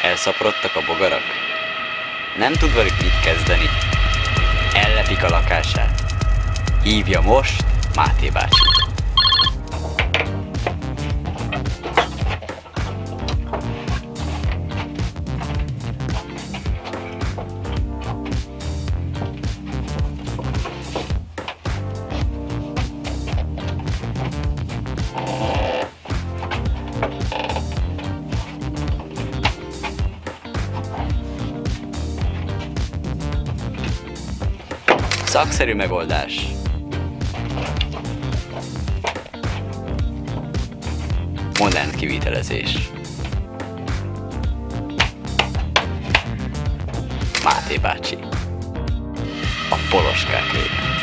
Elszaporodtak a bogarak? Nem tud velük mit kezdeni. Ellepik a lakását. Hívja most Máté bácsi. Szakszerű megoldás. Modern kivitelezés. Máté bácsi. A poloskák éve.